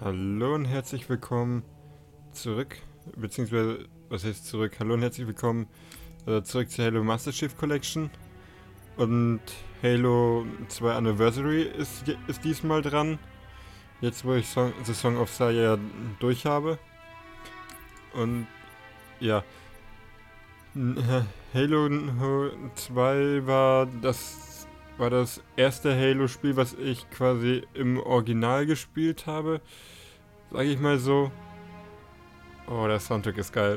Hallo und herzlich willkommen zurück, beziehungsweise, was heißt zurück? Hallo und herzlich willkommen zurück zur Halo Master Chief Collection. Und Halo 2 Anniversary ist diesmal dran. Jetzt, wo ich The Song of Saya durch habe. Und ja, Halo 2 war das erste Halo-Spiel, was ich quasi im Original gespielt habe. Sag ich mal so. Oh, der Soundtrack ist geil.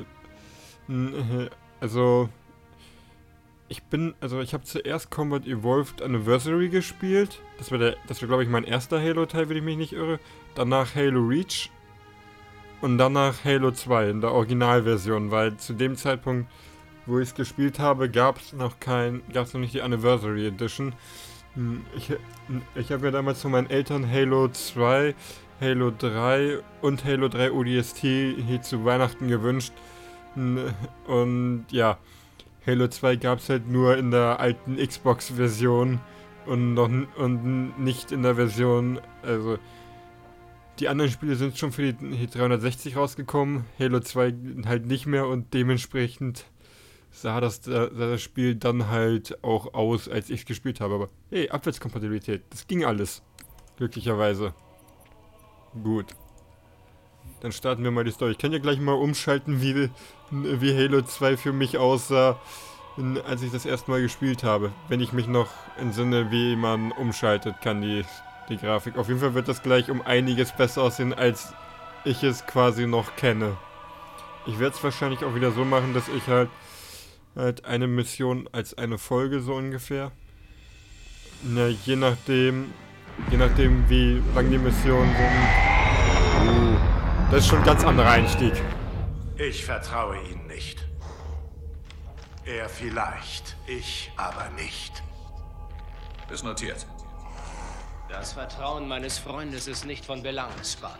Also, ich habe zuerst Combat Evolved Anniversary gespielt. Das war glaube ich, mein erster Halo-Teil, wenn ich mich nicht irre. Danach Halo Reach. Und danach Halo 2 in der Originalversion, weil zu dem Zeitpunkt, wo ich es gespielt habe, gab es noch nicht die Anniversary Edition. Ich habe mir damals von meinen Eltern Halo 2, Halo 3 und Halo 3 ODST hier zu Weihnachten gewünscht. Und ja, Halo 2 gab es halt nur in der alten Xbox-Version und nicht in der Version, also die anderen Spiele sind schon für die 360 rausgekommen, Halo 2 halt nicht mehr und dementsprechend sah das Spiel dann halt auch aus, als ich es gespielt habe. Aber hey, Abwärtskompatibilität, das ging alles. Glücklicherweise. Gut. Dann starten wir mal die Story. Ich kann ja gleich mal umschalten, wie Halo 2 für mich aussah, als ich das erste Mal gespielt habe. Wenn ich mich noch entsinne, wie man umschaltet kann, die Grafik. Auf jeden Fall wird das gleich um einiges besser aussehen, als ich es quasi noch kenne. Ich werde es wahrscheinlich auch wieder so machen, dass ich halt eine Mission als eine Folge so ungefähr. Na, je nachdem wie lang die Missionen sind. Das ist schon ein ganz anderer Einstieg. Ich vertraue Ihnen nicht. Er vielleicht, ich aber nicht. Ist notiert. Das Vertrauen meines Freundes ist nicht von Belang, Spartan.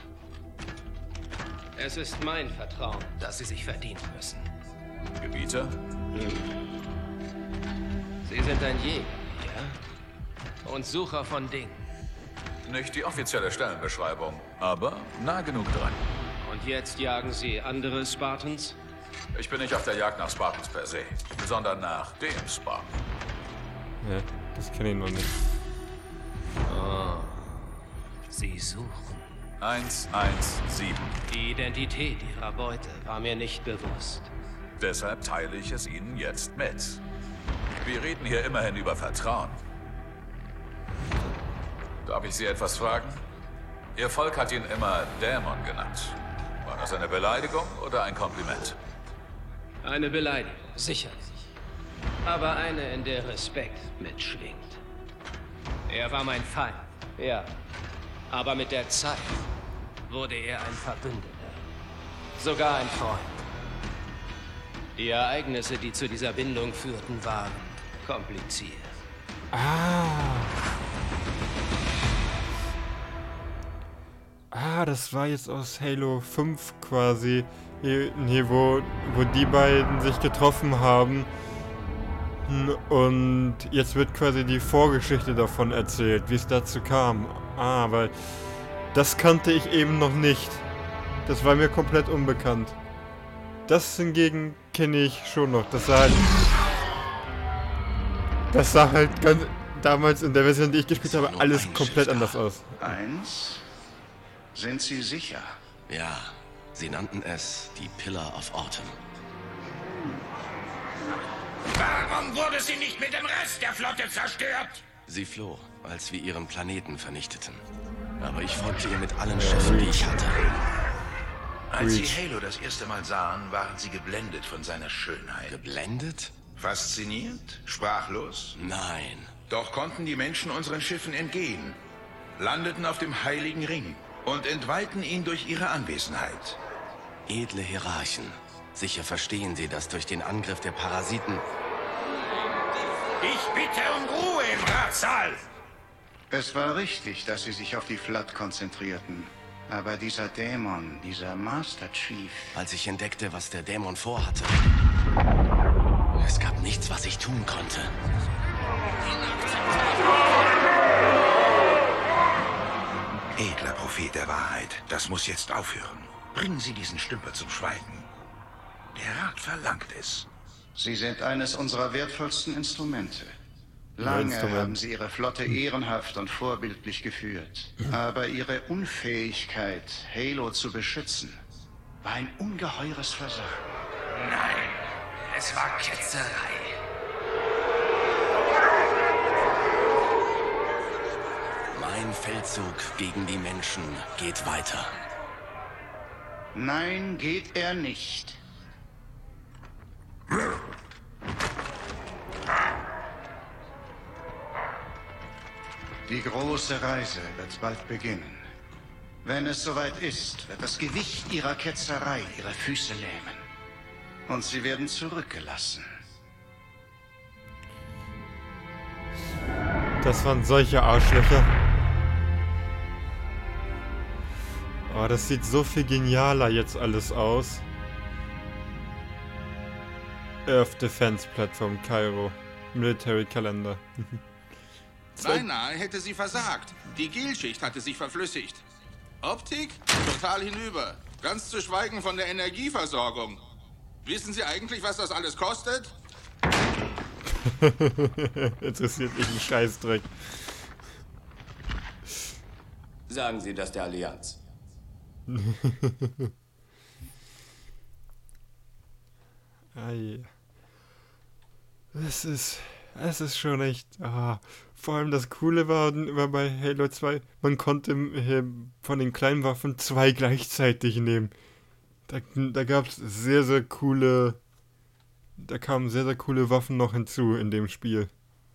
Es ist mein Vertrauen, das Sie sich verdienen müssen. Gebieter? Sie sind ein Jäger, ja? Und Sucher von Dingen. Nicht die offizielle Stellenbeschreibung, aber nah genug dran. Und jetzt jagen Sie andere Spartans? Ich bin nicht auf der Jagd nach Spartans per se, sondern nach dem Spartan. Ja, das kenne ich noch nicht. Oh. Sie suchen. 117. Die Identität Ihrer Beute war mir nicht bewusst. Deshalb teile ich es Ihnen jetzt mit. Wir reden hier immerhin über Vertrauen. Darf ich Sie etwas fragen? Ihr Volk hat ihn immer Dämon genannt. War das eine Beleidigung oder ein Kompliment? Eine Beleidigung, sicherlich. Aber eine, in der Respekt mitschwingt. Er war mein Feind, ja. Aber mit der Zeit wurde er ein Verbündeter. Sogar ein Freund. Die Ereignisse, die zu dieser Bindung führten, waren kompliziert. Das war jetzt aus Halo 5 quasi, hier wo die beiden sich getroffen haben. Und jetzt wird quasi die Vorgeschichte davon erzählt, wie es dazu kam. Weil das kannte ich eben noch nicht. Das war mir komplett unbekannt. Das hingegen kenne ich schon noch. Das sah halt ganz damals in der Version, die ich gespielt habe, alles komplett anders aus. Sind Sie sicher? Ja, sie nannten es die Pillar of Autumn. Warum wurde sie nicht mit dem Rest der Flotte zerstört? Sie floh, als wir ihren Planeten vernichteten. Aber ich folgte ihr mit allen Schiffen, die ich hatte. Als Sie Halo das erste Mal sahen, waren Sie geblendet von seiner Schönheit. Geblendet? Fasziniert? Sprachlos? Nein. Doch konnten die Menschen unseren Schiffen entgehen, landeten auf dem Heiligen Ring und entweihten ihn durch ihre Anwesenheit. Edle Hierarchen. Sicher verstehen sie, dass durch den Angriff der Parasiten... Ich bitte um Ruhe im Ratssaal! Es war richtig, dass sie sich auf die Flotte konzentrierten. Aber dieser Dämon, dieser Master Chief... Als ich entdeckte, was der Dämon vorhatte... Es gab nichts, was ich tun konnte. Edler Prophet der Wahrheit, das muss jetzt aufhören. Bringen Sie diesen Stümper zum Schweigen. Der Rat verlangt es. Sie sind eines unserer wertvollsten Instrumente. Lange haben Sie Ihre Flotte ehrenhaft und vorbildlich geführt. Aber Ihre Unfähigkeit, Halo zu beschützen, war ein ungeheures Versagen. Nein, es war Ketzerei. Mein Feldzug gegen die Menschen geht weiter. Nein, geht er nicht. Die große Reise wird bald beginnen. Wenn es soweit ist, wird das Gewicht ihrer Ketzerei ihre Füße lähmen. Und sie werden zurückgelassen. Das waren solche Arschlöcher. Oh, das sieht so viel genialer jetzt alles aus. Earth Defense Platform, Kairo. Military Kalender. Beinahe hätte sie versagt. Die Gelschicht hatte sich verflüssigt. Optik? Total hinüber. Ganz zu schweigen von der Energieversorgung. Wissen Sie eigentlich, was das alles kostet? Interessiert mich ein Scheißdreck. Sagen Sie das der Allianz. Ei. Es ist schon echt. Vor allem das Coole war bei Halo 2, man konnte von den kleinen Waffen 2 gleichzeitig nehmen. Da gab es sehr, sehr coole. Da kamen sehr, sehr coole Waffen noch hinzu in dem Spiel.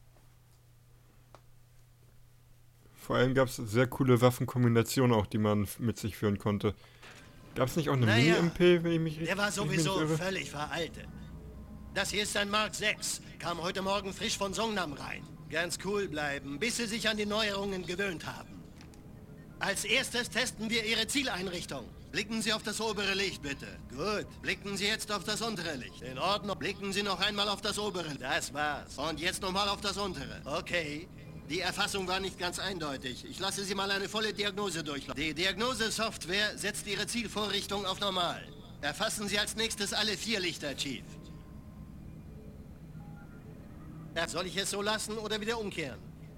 Vor allem gab es sehr coole Waffenkombinationen auch, die man mit sich führen konnte. Gab es nicht auch eine Mini-MP, wenn ich mich richtig Der war sowieso völlig veraltet. Das hier ist ein Mark 6. Kam heute Morgen frisch von Songnam rein. Ganz cool bleiben, bis Sie sich an die Neuerungen gewöhnt haben. Als erstes testen wir Ihre Zieleinrichtung. Blicken Sie auf das obere Licht, bitte. Gut. Blicken Sie jetzt auf das untere Licht. In Ordnung. Blicken Sie noch einmal auf das obere. Das war's. Und jetzt nochmal auf das untere. Okay. Die Erfassung war nicht ganz eindeutig. Ich lasse Sie mal eine volle Diagnose durchlaufen. Die Diagnose-Software setzt Ihre Zielvorrichtung auf normal. Erfassen Sie als nächstes alle 4 Lichter, Chief. Soll ich es so lassen oder wieder umkehren?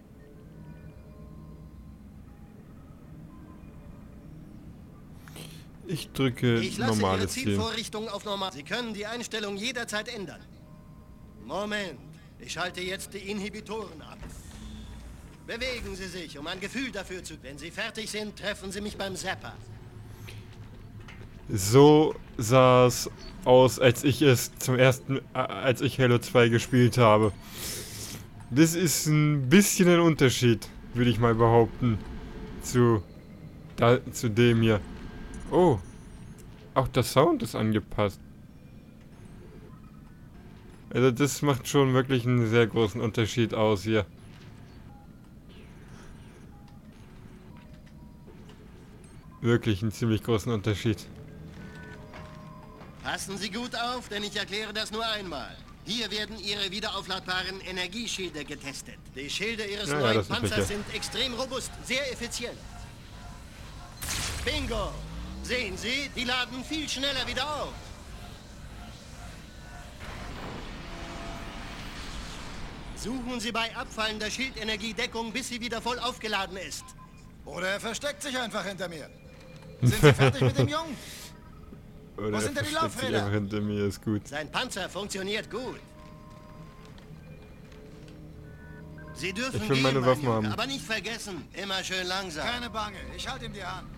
Ich drücke Ich lasse Ihre normales Ziel. Zielvorrichtung auf normal. Sie können die Einstellung jederzeit ändern. Moment. Ich schalte jetzt die Inhibitoren ab. Bewegen Sie sich, um ein Gefühl dafür zu... Wenn Sie fertig sind, treffen Sie mich beim Zapper. So sah es aus, als ich Halo 2 gespielt habe. Das ist ein bisschen ein Unterschied, würde ich mal behaupten, zu dem hier. Oh, auch der Sound ist angepasst. Also das macht schon wirklich einen sehr großen Unterschied aus hier. Wirklich einen ziemlich großen Unterschied. Passen Sie gut auf, denn ich erkläre das nur einmal. Hier werden Ihre wiederaufladbaren Energieschilde getestet. Die Schilde Ihres neuen Panzers sind extrem robust, sehr effizient. Bingo! Sehen Sie, die laden viel schneller wieder auf. Suchen Sie bei abfallender Schildenergiedeckung, bis sie wieder voll aufgeladen ist. Oder er versteckt sich einfach hinter mir. Sind Sie fertig mit dem Jungen? Oder wo sind denn die Laufräder? Hinter mir ist gut. Sein Panzer funktioniert gut. Sie dürfen ich will gehen, meine Waffen Junge, haben. aber nicht vergessen, immer schön langsam. Keine Bange, ich halte ihm die Hand.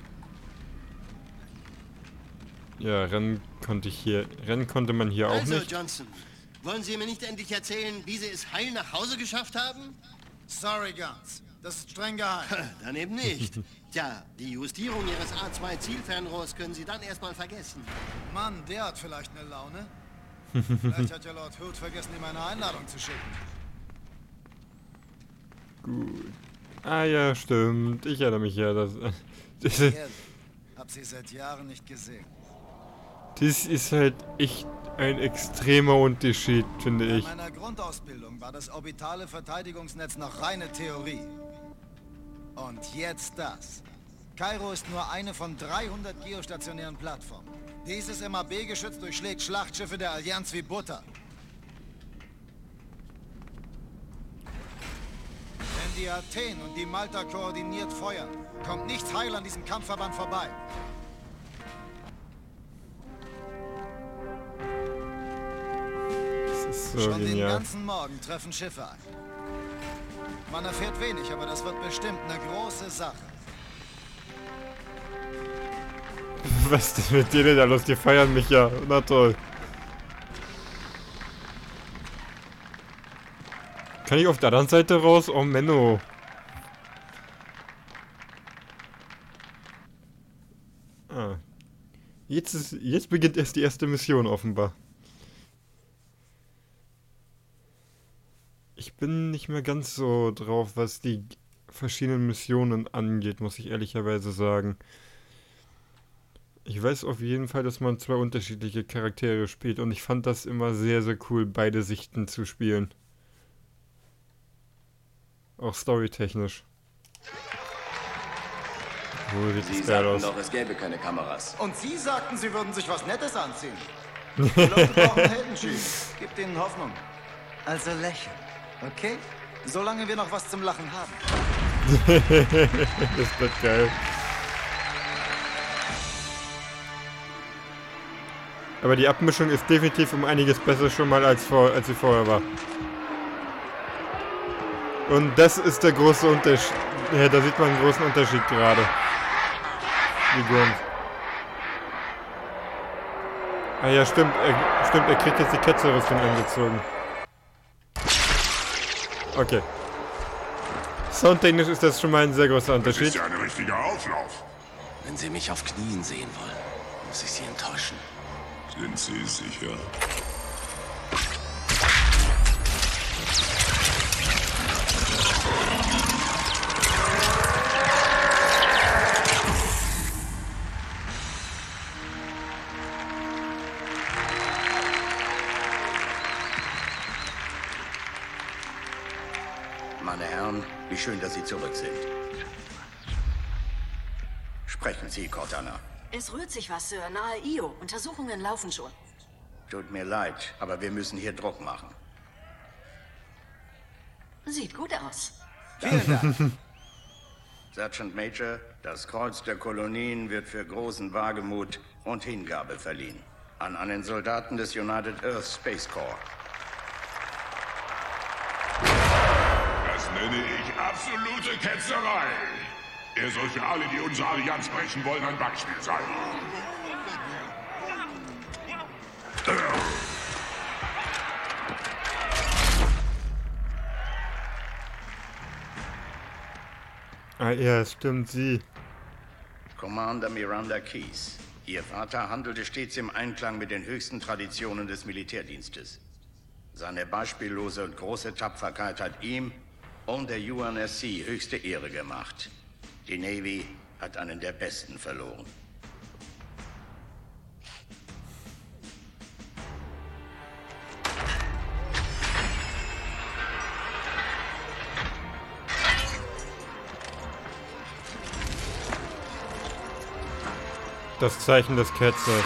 Ja, rennen konnte man hier auch Also, nicht. Johnson, wollen Sie mir nicht endlich erzählen, wie Sie es heil nach Hause geschafft haben? Sorry, Guns. Das ist streng geheim. Dann eben nicht. Tja, die Justierung Ihres A2-Zielfernrohrs können Sie dann erstmal vergessen. Mann, der hat vielleicht eine Laune. Vielleicht hat ja Lord Hood vergessen, ihm eine Einladung zu schicken. Gut. Ah ja, stimmt. Ich erinnere mich ja. Hab sie seit Jahren nicht gesehen. Das ist halt echt ein extremer Unterschied, finde ich. In meiner Grundausbildung war das orbitale Verteidigungsnetz noch reine Theorie. Und jetzt das. Kairo ist nur eine von 300 geostationären Plattformen. Dieses MAB-Geschütz durchschlägt Schlachtschiffe der Allianz wie Butter. Wenn die Athen und die Malta koordiniert feuern, kommt nichts heil an diesem Kampfverband vorbei. Das ist so Schon den genial. ganzen Morgen treffen Schiffe ein. Man erfährt wenig, aber das wird bestimmt eine große Sache. Was ist denn mit denen da los? Die feiern mich ja. Na toll. Kann ich auf der anderen Seite raus? Oh Menno. Ah. Jetzt beginnt erst die erste Mission offenbar. Ich bin nicht mehr ganz so drauf, was die verschiedenen Missionen angeht, muss ich ehrlicherweise sagen. Ich weiß auf jeden Fall, dass man 2 unterschiedliche Charaktere spielt und ich fand das immer sehr, sehr cool, beide Sichten zu spielen. Auch storytechnisch. Sieht Sie das geil sagten aus. doch, es gäbe keine Kameras. Und Sie sagten, Sie würden sich was Nettes anziehen. Die Leute brauchen Heldenschild. Gibt ihnen Hoffnung. Also lächeln, okay? Solange wir noch was zum Lachen haben. Das wird geil. Aber die Abmischung ist definitiv um einiges besser schon mal als sie vorher war. Und das ist der große Unterschied. Ja, da sieht man einen großen Unterschied gerade. Wie Grund. Ah ja, stimmt. Er kriegt jetzt die Ketzerrüstung angezogen. Okay. Soundtechnisch ist das schon mal ein sehr großer Das Unterschied. ist ja ein richtiger Auflauf. Wenn Sie mich auf Knien sehen wollen, muss ich Sie enttäuschen. Sind Sie sicher? Meine Herren, wie schön, dass Sie zurück sind. Sprechen Sie, Cortana. Es rührt sich was, Sir. Nahe Io. Untersuchungen laufen schon. Tut mir leid, aber wir müssen hier Druck machen. Sieht gut aus. Vielen Dank. Sergeant Major, das Kreuz der Kolonien wird für großen Wagemut und Hingabe verliehen. An einen Soldaten des United Earth Space Corps. Das nenne ich absolute Ketzerei. Er soll für alle, die unsere Allianz brechen wollen, ein Backspiel sein. Ah ja, stimmt, sie. Commander Miranda Keyes. Ihr Vater handelte stets im Einklang mit den höchsten Traditionen des Militärdienstes. Seine beispiellose und große Tapferkeit hat ihm und der UNSC höchste Ehre gemacht. Die Navy hat einen der Besten verloren. Das Zeichen des Ketzers.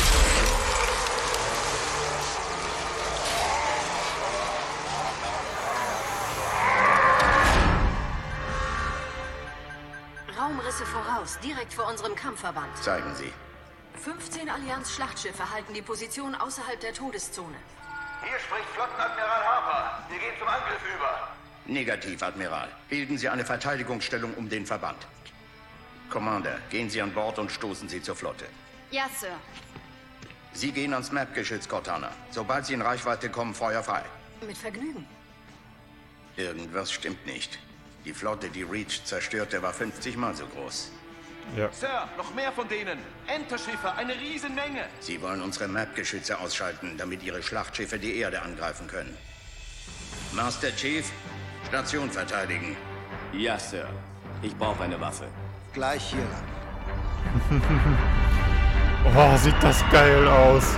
Raumrisse voraus, direkt vor unserem Kampfverband. Zeigen Sie. 15 Allianz-Schlachtschiffe halten die Position außerhalb der Todeszone. Hier spricht Flottenadmiral Harper. Wir gehen zum Angriff über. Negativ, Admiral. Bilden Sie eine Verteidigungsstellung um den Verband. Commander, gehen Sie an Bord und stoßen Sie zur Flotte. Ja, Sir. Sie gehen ans Map-Geschütz, Cortana. Sobald Sie in Reichweite kommen, Feuer frei. Mit Vergnügen. Irgendwas stimmt nicht. Die Flotte, die Reach zerstörte, war 50 Mal so groß. Ja. Sir, noch mehr von denen. Enterschiffe, eine Riesenmenge. Sie wollen unsere Map-Geschütze ausschalten, damit Ihre Schlachtschiffe die Erde angreifen können. Master Chief, Station verteidigen. Ja, Sir. Ich brauche eine Waffe. Gleich hier lang. Oh, sieht das geil aus.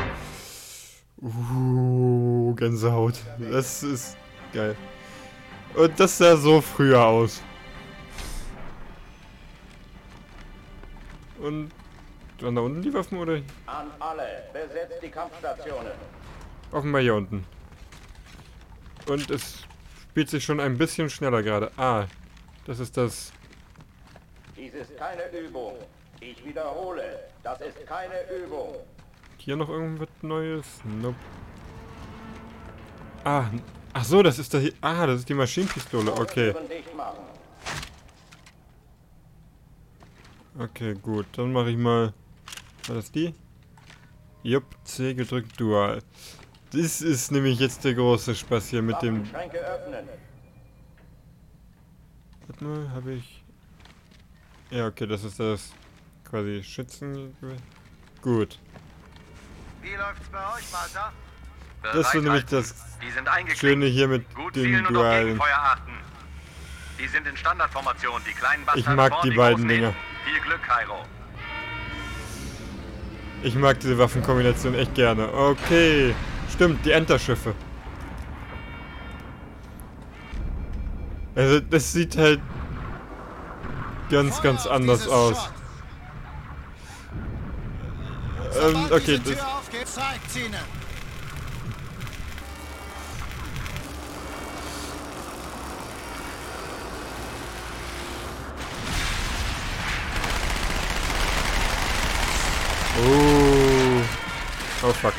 Gänsehaut. Das ist geil. Und das sah so früher aus. Und waren da unten die Waffen, oder? An alle, besetzt die Kampfstationen. Offenbar hier unten. Und es spielt sich schon ein bisschen schneller gerade. Ah, das ist das... Dies ist keine Übung. Ich wiederhole, das ist keine Übung. Hier noch irgendwas Neues? Nope. Ah, ach so, das ist das ist die Maschinenpistole, okay. Okay, gut, dann mache ich mal... War das die? Jupp, C gedrückt, Dual. Das ist nämlich jetzt der große Spaß hier mit dem... Warte mal, habe ich... Ja, okay, das ist das quasi Schützen... Gut. Wie läuft's bei euch, Walter? Das ist nämlich das Schöne hier mit den Dualen. Die sind in Standardformation, die kleinen Ich mag die beiden Dinger. Viel Glück, Cairo. Ich mag diese Waffenkombination echt gerne. Okay. Stimmt, die Enterschiffe. Also, das sieht halt ganz anders aus. Okay, das... Oh fuck.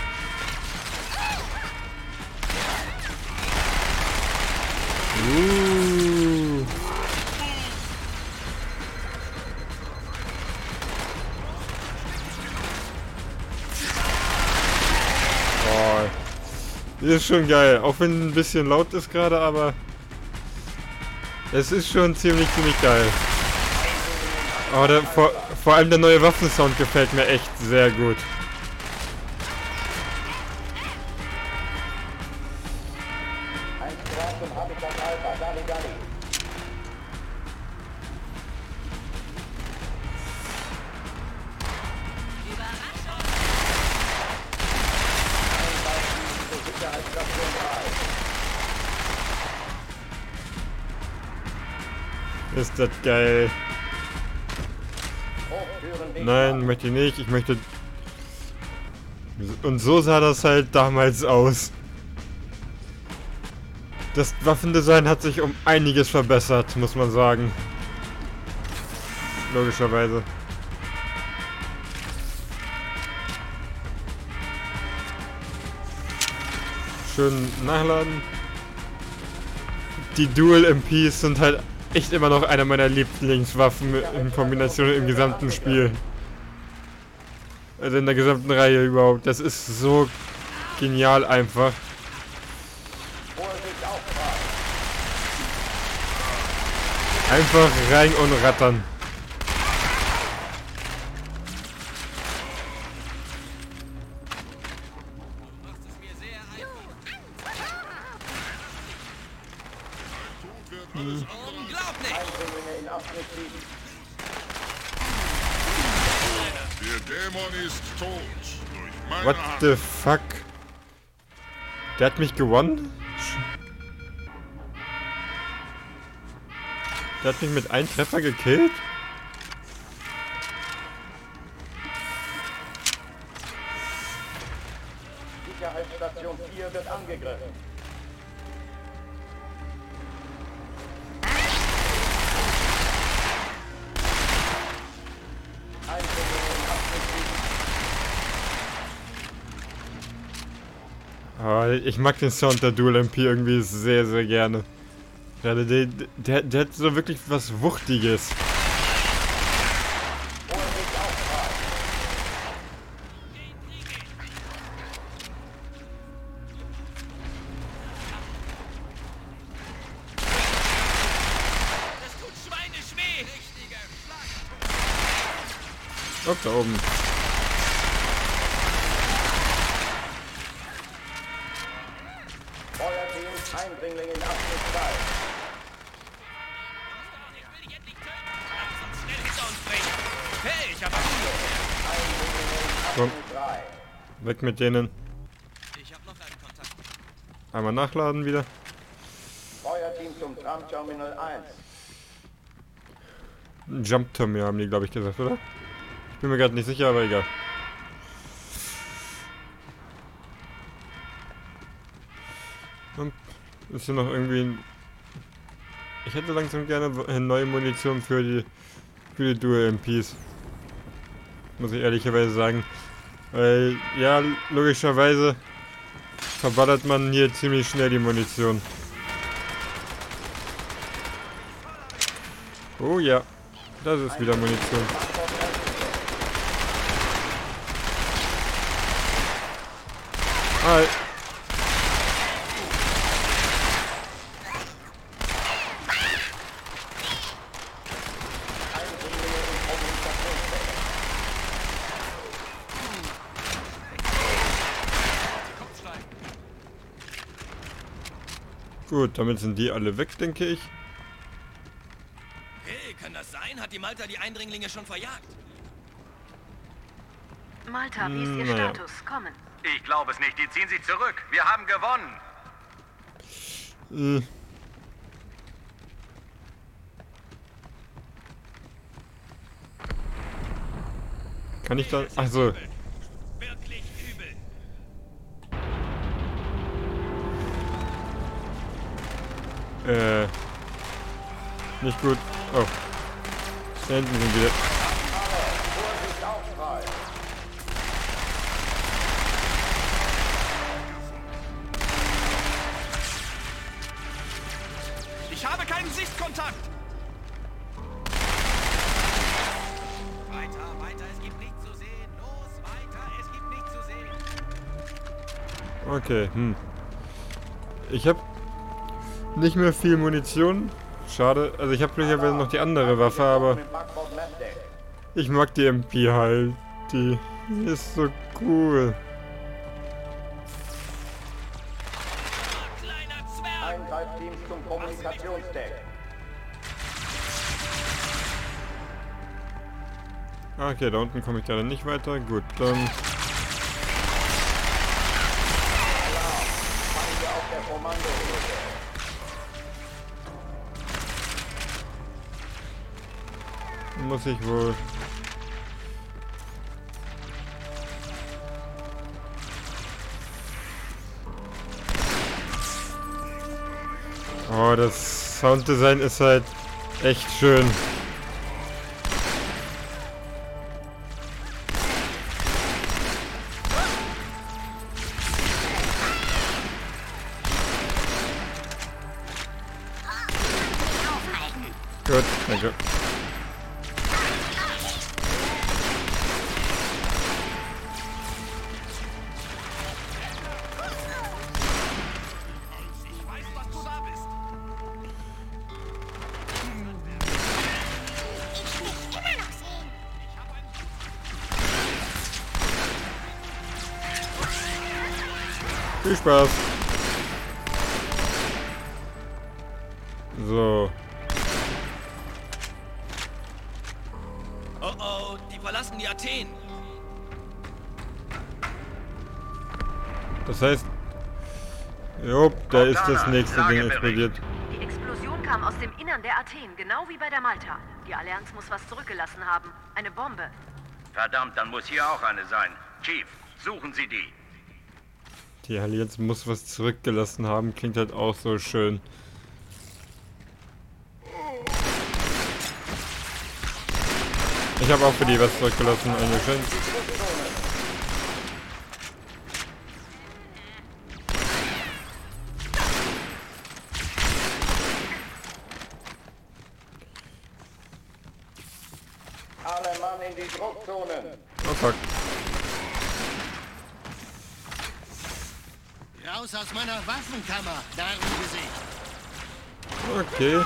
Oh, das ist schon geil, auch wenn ein bisschen laut ist gerade, aber es ist schon ziemlich geil. Oh, vor allem der neue Waffensound gefällt mir echt sehr gut. Ist das geil. Nein, möchte ich nicht. Ich möchte... Und so sah das halt damals aus. Das Waffendesign hat sich um einiges verbessert, muss man sagen. Logischerweise. Schön nachladen. Die Dual MPs sind halt echt immer noch einer meiner Lieblingswaffen in Kombination im gesamten Spiel. Also in der gesamten Reihe überhaupt. Das ist so genial einfach. Einfach rein und rattern. Der Dämon ist tot. Durch meine What the fuck? Der hat mich gewonnen? Der hat mich mit einem Treffer gekillt? Sicherheitsstation 4 wird angegriffen. Oh, ich mag den Sound der Dual MP irgendwie sehr, sehr gerne. Gerade der hat so wirklich was Wuchtiges. Oh, da oben. Eindringling in Abschnitt 2. Hey, ich hab Komm. Weg mit denen. Ich hab noch einen Kontakt. Einmal nachladen wieder. Feuerteam zum Tram-Terminal 1. Ein Jump-Terminal haben die, glaube ich, gesagt, oder? Ich bin mir gerade nicht sicher, aber egal. Und ist hier noch irgendwie ein... Ich hätte langsam gerne neue Munition für die Dual MPs. Muss ich ehrlicherweise sagen. Weil, ja, logischerweise verballert man hier ziemlich schnell die Munition. Oh ja, das ist wieder Munition. Hi. Gut, damit sind die alle weg, denke ich. Hey, kann das sein? Hat die Malta die Eindringlinge schon verjagt? Malta, wie ist Ihr Status? Kommen. Ich glaube es nicht. Die ziehen sich zurück. Wir haben gewonnen. Kann ich da... Achso. Wirklich übel. Nicht gut. Oh. Da hinten sind wieder... Ich habe keinen Sichtkontakt. Weiter, weiter, es gibt nichts zu sehen. Los, weiter, es gibt nichts zu sehen. Okay, Ich habe nicht mehr viel Munition. Schade. Also ich habe glücklicherweise noch die andere Waffe, aber ich mag die MP halt. Die ist so cool. Eingreifteams zum Kommunikationsdeck. Okay, da unten komme ich gerade nicht weiter. Gut, dann... Muss ich wohl... Oh, das Sounddesign ist halt echt schön. Gut, danke. Viel Spaß. So. Oh oh, die verlassen die Athen. Das heißt... Jo, da ist das nächste Ding explodiert. Die Explosion kam aus dem Innern der Athen, genau wie bei der Malta. Die Allianz muss was zurückgelassen haben. Eine Bombe. Verdammt, dann muss hier auch eine sein. Chief, suchen Sie die. Die Allianz muss was zurückgelassen haben, klingt halt auch so schön. Ich habe auch für die was zurückgelassen, eingeschenkt. Alle Mann in die Druckzonen. Oh fuck. Raus aus meiner Waffenkammer, Narrengesicht. Okay.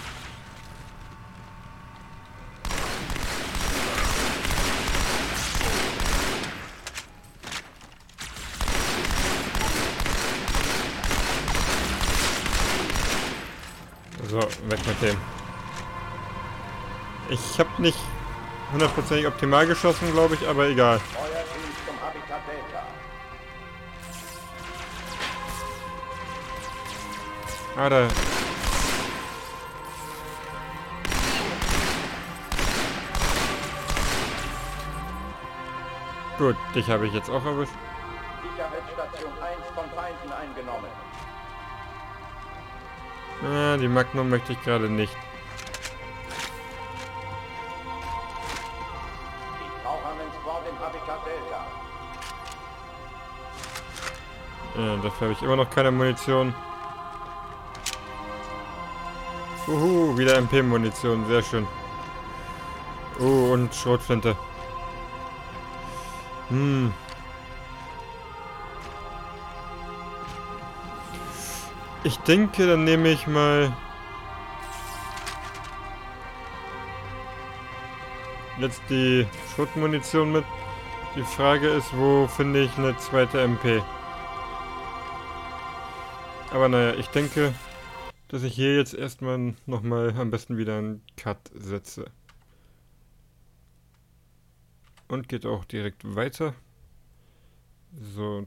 So, weg mit dem. Ich habe nicht hundertprozentig optimal geschossen, glaube ich, aber egal. Feuerteams zum Habitat Delta. Ah, da. Gut, dich habe ich jetzt auch erwischt. Sicherheitsstation 1 von Feinden eingenommen. Ja, die Magnum möchte ich gerade nicht. Die Tauchermann-Squad im Habitat Delta. Ja, dafür habe ich immer noch keine Munition. Wieder MP-Munition, sehr schön. Und Schrotflinte. Ich denke, dann nehme ich mal jetzt die Schrotmunition mit. Die Frage ist, wo finde ich eine zweite MP? Aber naja, ich denke, dass ich hier jetzt erstmal nochmal am besten wieder einen Cut setze. Und geht auch direkt weiter. So,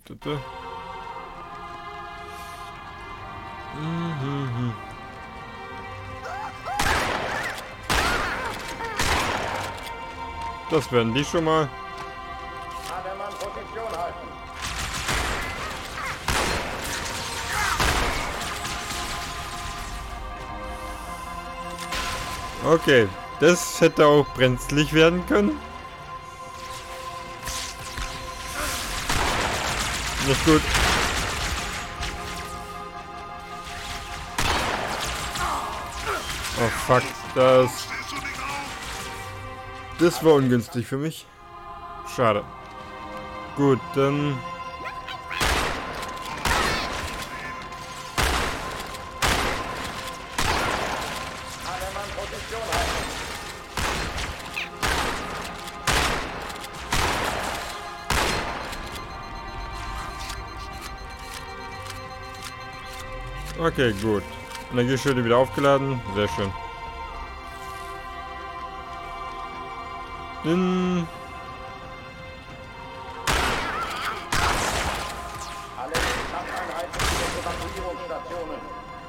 Das werden die schon mal. Habermann, Position halten. Okay, das hätte auch brenzlig werden können. Nicht gut. Oh fuck, das war ungünstig für mich. Schade. Gut, dann... Okay, gut. Energieschilde wieder aufgeladen. Sehr schön. Alle Kampfeinheiten in Evakuierungsstationen.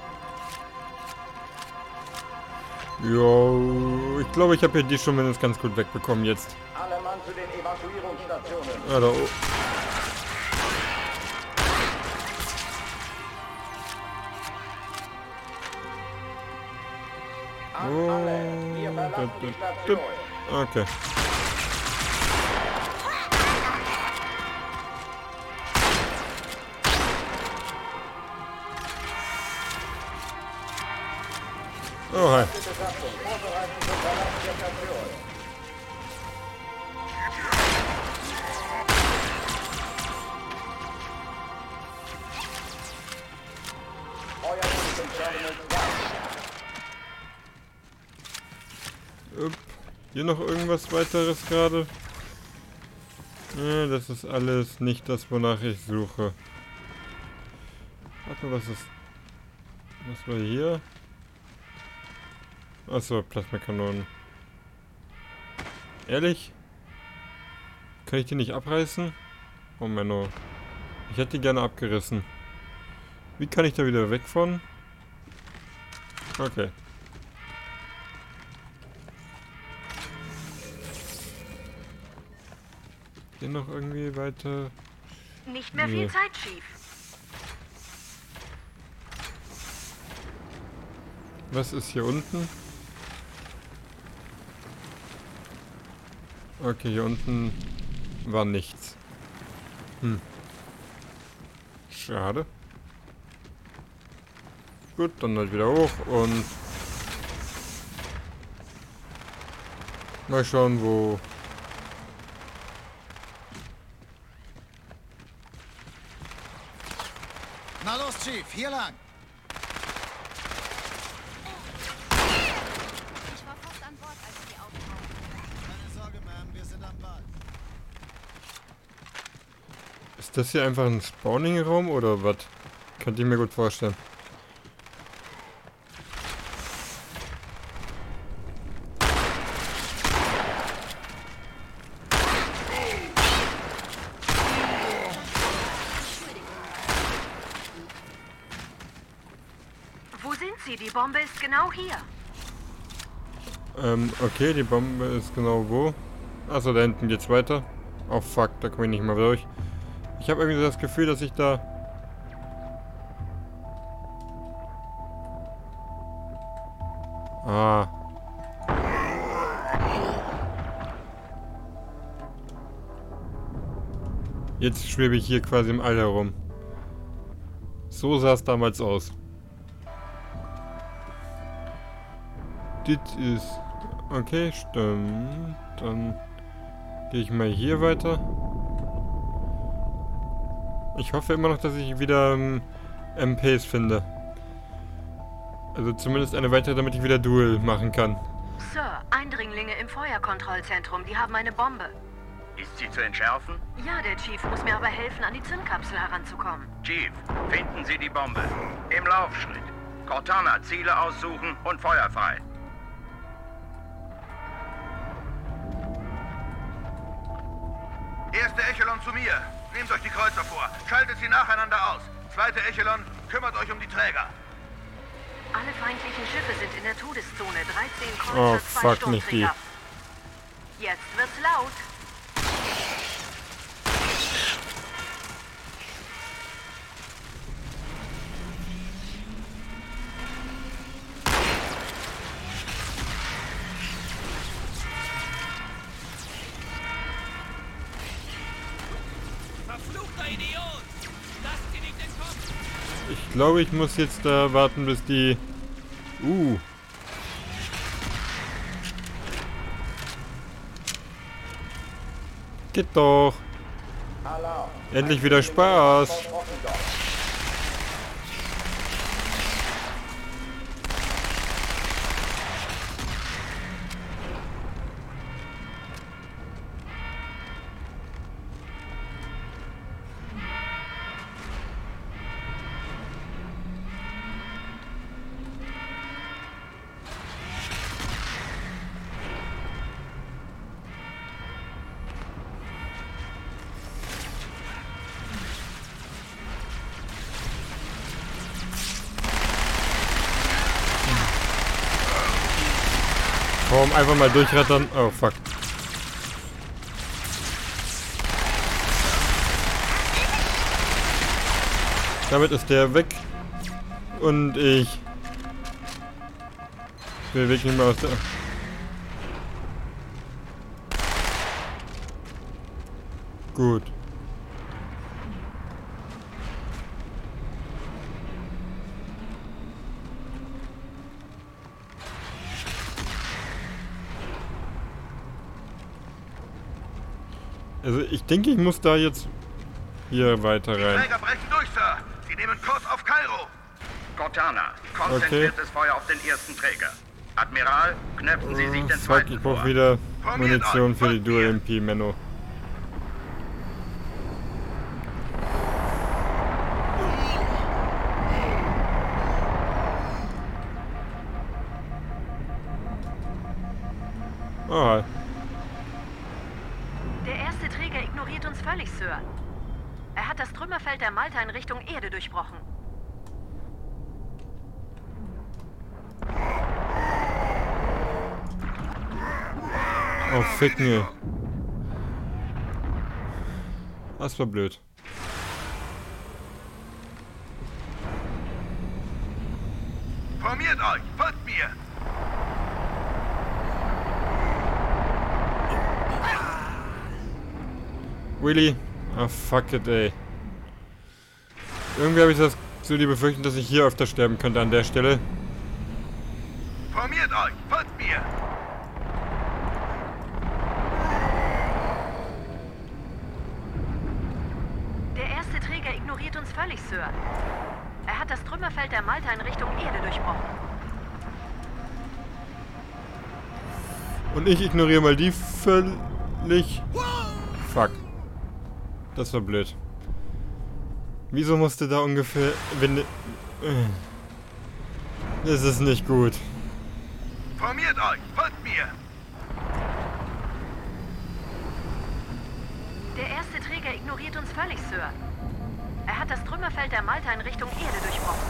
Jo, ich glaube, ich habe hier die schon mindestens ganz gut wegbekommen jetzt. Alle Mann zu den Evakuierungsstationen. Ah, da Okay. Oh, hi. Hier noch irgendwas weiteres gerade? Ja, das ist alles nicht das, wonach ich suche. Warte mal, was war hier? Achso, Plasmakanonen. Ehrlich? Kann ich die nicht abreißen? Oh Menno. Ich hätte die gerne abgerissen. Wie kann ich da wieder weg von? Okay. Hier noch irgendwie weiter? Nicht mehr viel Zeit, Chief. Was ist hier unten? Okay, hier unten war nichts. Schade. Gut, dann halt wieder hoch und mal schauen, wo... Na los, Chief, hier lang. Ich war fast an Bord, als die auftauchten. Keine Sorge, Ma'am, wir sind am Ball. Ist das hier einfach ein Spawning-Raum oder was? Könnte ich mir gut vorstellen. Wo sind Sie? Die Bombe ist genau hier. Okay, die Bombe ist genau wo? Achso, da hinten geht's weiter. Oh fuck, da komme ich nicht mal durch. Ich habe irgendwie so das Gefühl, dass ich da... Ah. Jetzt schwebe ich hier quasi im All herum. So sah es damals aus. Das ist... Okay, stimmt. Dann gehe ich mal hier weiter. Ich hoffe immer noch, dass ich wieder MPs finde. Also zumindest eine weitere, damit ich wieder Duel machen kann. Sir, Eindringlinge im Feuerkontrollzentrum, die haben eine Bombe. Ist sie zu entschärfen? Ja, der Chief muss mir aber helfen, an die Zündkapsel heranzukommen. Chief, finden Sie die Bombe. Im Laufschritt. Cortana, Ziele aussuchen und Feuer frei. Erste Echelon zu mir. Nehmt euch die Kreuzer vor. Schaltet sie nacheinander aus. Zweite Echelon, kümmert euch um die Träger. Alle feindlichen Schiffe sind in der Todeszone. 13 Kreuzer, Oh, 2 fuck, nicht die. Sturmträger. Jetzt wird's laut. Verfluchter Idiot! Lasst sie nicht entkommen! Ich glaube, ich muss jetzt da warten, bis die... Geht doch. Endlich wieder Spaß. Komm, einfach mal durchrattern. Oh, fuck. Damit ist der weg. Und ich bewege mich mal aus der... Gut. Also ich denke, ich muss da jetzt hier weiter rein. Die Träger brechen durch, Sir. Sie nehmen Kurs auf Kairo. Cortana, konzentriertes Feuer auf den ersten Träger. Admiral, knöpfen Sie sich den Fuck, zweiten ich vor. brauche wieder Munition für die Dual MP, Menno. Oh. Der erste Träger ignoriert uns völlig, Sir. Er hat das Trümmerfeld der Malta in Richtung Erde durchbrochen. Oh, fick mir. Das war blöd. Formiert euch, folgt mir. Really? Ah, fuck it, ey. Irgendwie habe ich so die Befürchtung, dass ich hier öfter sterben könnte an der Stelle. Formiert euch, folgt mir. Der erste Träger ignoriert uns völlig, Sir. Er hat das Trümmerfeld der Malta in Richtung Erde durchbrochen. Und ich ignoriere mal die völlig... Fuck. Das war blöd. Wieso musste da ungefähr... Das ist nicht gut. Formiert euch, folgt mir. Der erste Träger ignoriert uns völlig, Sir. Er hat das Trümmerfeld der Malta in Richtung Erde durchbrochen.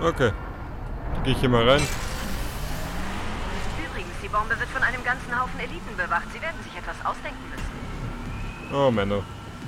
Okay. Dann gehe ich hier mal rein. Übrigens, die Bombe wird von einem ganzen Haufen Eliten bewacht. Sie werden sich etwas ausdenken müssen. Oh, Männer.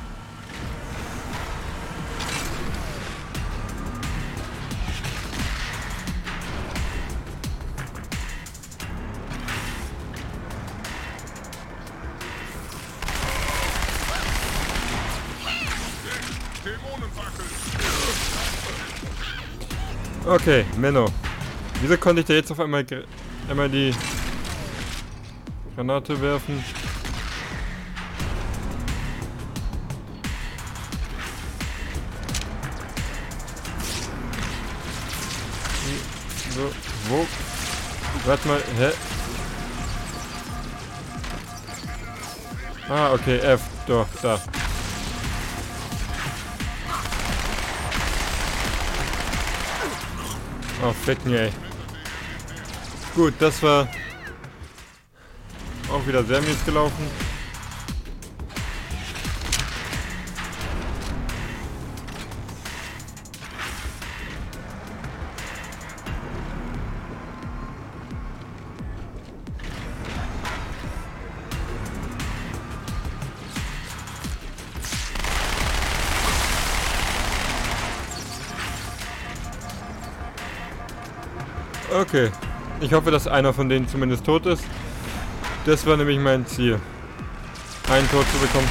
Okay, Menno. Wieso konnte ich da jetzt auf einmal die Granate werfen? So, wo? Warte mal, hä? Ah, okay, F, doch, da. Oh, ficken, ey. Gut, das war auch wieder sehr mies gelaufen. Okay, ich hoffe, dass einer von denen zumindest tot ist. Das war nämlich mein Ziel, einen Tod zu bekommen.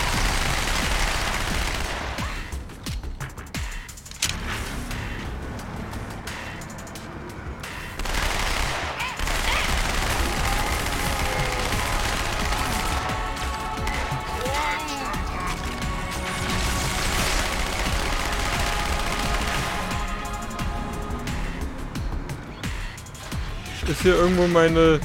Ist hier irgendwo meine...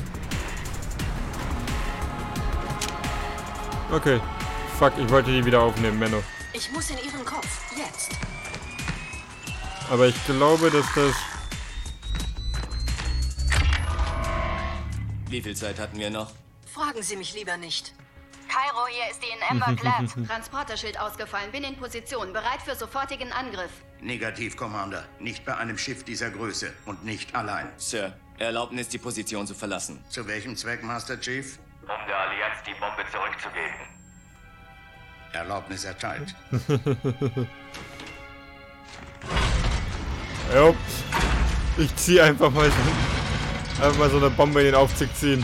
Okay. Fuck, ich wollte die wieder aufnehmen, Menno. Ich muss in Ihren Kopf. Jetzt. Aber ich glaube, dass das... Wie viel Zeit hatten wir noch? Fragen Sie mich lieber nicht. Kairo, hier ist die in Amber Clad. Transporterschild ausgefallen. Bin in Position. Bereit für sofortigen Angriff. Negativ, Commander. Nicht bei einem Schiff dieser Größe und nicht allein. Sir, Erlaubnis, die Position zu verlassen. Zu welchem Zweck, Master Chief? Um der Allianz die Bombe zurückzugeben. Erlaubnis erteilt. Jo. Ich zieh einfach mal so eine Bombe in den Aufzug ziehen.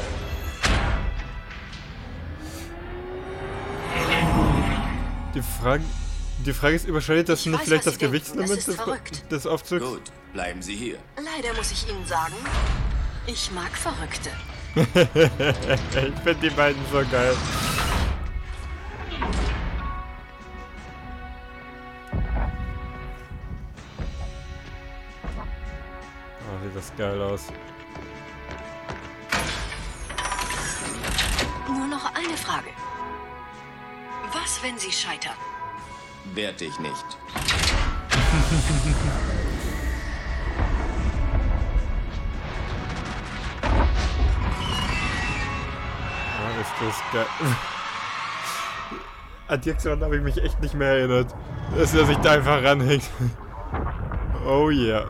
Die Frage ist, überschreitet das nicht vielleicht das Gewichtslimit des Aufzugs? Gut, bleiben Sie hier. Leider muss ich Ihnen sagen, ich mag Verrückte. Ich finde die beiden so geil. Oh, sieht das geil aus. Nur noch eine Frage. Was, wenn Sie scheitern? Werd ich nicht. Oh, ist das geil. An die Aktion habe ich mich echt nicht mehr erinnert. Dass er sich da einfach ranhängt. Oh yeah.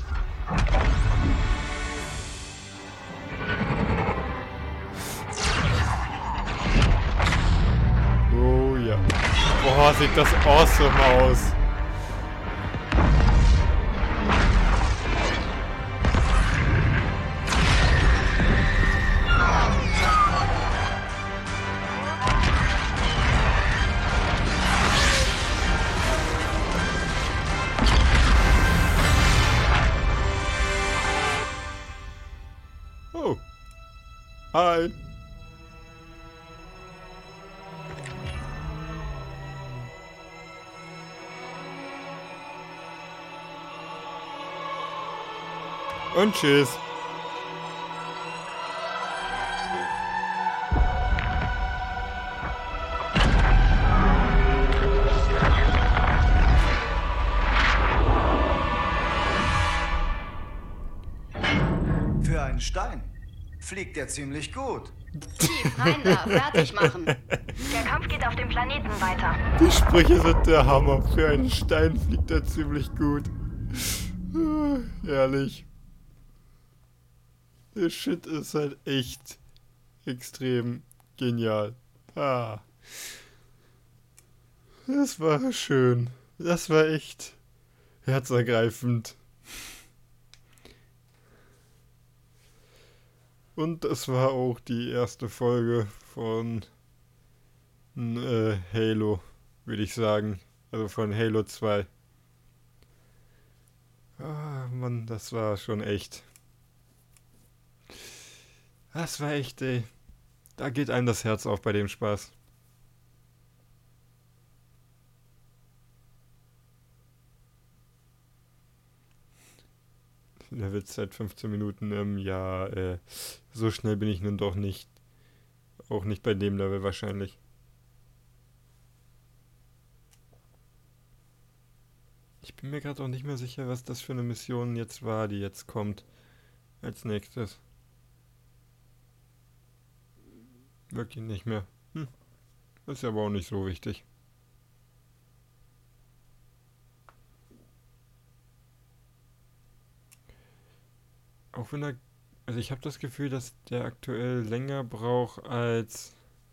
Oh ja. Boah, sieht das awesome aus. Oh. Hi. Und tschüss. Für einen Stein fliegt er ziemlich gut. Tief rein da, fertig machen. Der Kampf geht auf dem Planeten weiter. Die Sprüche sind der Hammer. Für einen Stein fliegt er ziemlich gut. Ehrlich. Der Shit ist halt echt extrem genial. Ah. Das war schön. Das war echt herzergreifend. Und das war auch die erste Folge von Halo, würde ich sagen. Also von Halo 2. Ah, Mann, das war schon echt. Das war echt, ey. Da geht einem das Herz auf bei dem Spaß. Der Witz seit 15 Minuten. So schnell bin ich nun doch nicht. Auch nicht bei dem Level wahrscheinlich. Ich bin mir gerade auch nicht mehr sicher, was das für eine Mission jetzt war, die jetzt kommt. Als nächstes. Wirklich nicht mehr. Ist ja aber auch nicht so wichtig. Auch wenn er... Also ich habe das Gefühl, dass der aktuell länger braucht als...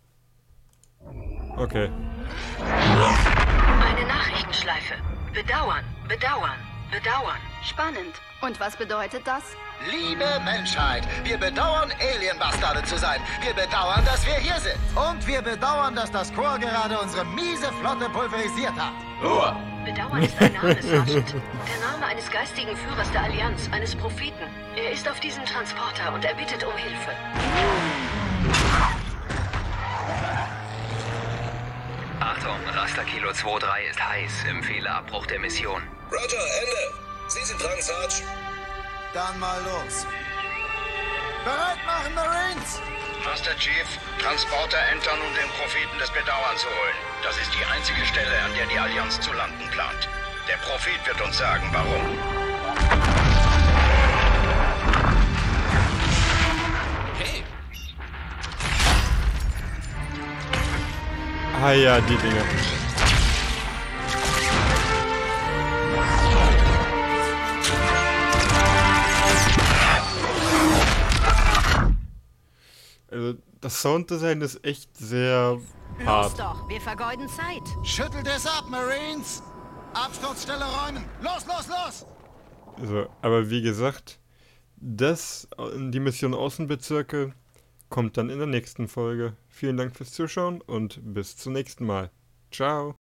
Okay. Eine Nachrichtenschleife. Bedauern, bedauern, bedauern. Spannend. Und was bedeutet das? Liebe Menschheit, wir bedauern, Alienbastarde zu sein. Wir bedauern, dass wir hier sind. Und wir bedauern, dass das Korps gerade unsere miese Flotte pulverisiert hat. Ruhe! Bedauern ist ein Name, Sergeant. Der Name eines geistigen Führers der Allianz, eines Propheten. Er ist auf diesem Transporter und er bittet um Hilfe. Achtung, Raster Kilo 2-3 ist heiß. Empfehle Abbruch der Mission. Roger, Ende. Sie sind dran, Sarge. Dann mal los. Bereit machen, Marines! Master Chief, Transporter entern, um den Propheten des Bedauerns zu holen. Das ist die einzige Stelle, an der die Allianz zu landen plant. Der Prophet wird uns sagen, warum. Hey! Ah ja, die Dinge. Also, das Sounddesign ist echt sehr Los hart. doch, wir vergeuden Zeit. Schüttelt es ab, Marines! Absturzstelle räumen! Los, los, los! Also, aber wie gesagt, die Mission Außenbezirke kommt dann in der nächsten Folge. Vielen Dank fürs Zuschauen und bis zum nächsten Mal. Ciao.